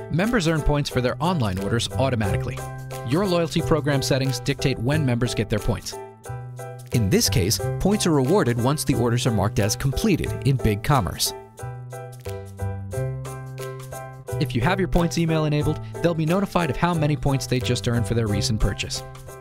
Members earn points for their online orders automatically. Your loyalty program settings dictate when members get their points. In this case, points are rewarded once the orders are marked as completed in BigCommerce. If you have your points email enabled, they'll be notified of how many points they just earned for their recent purchase.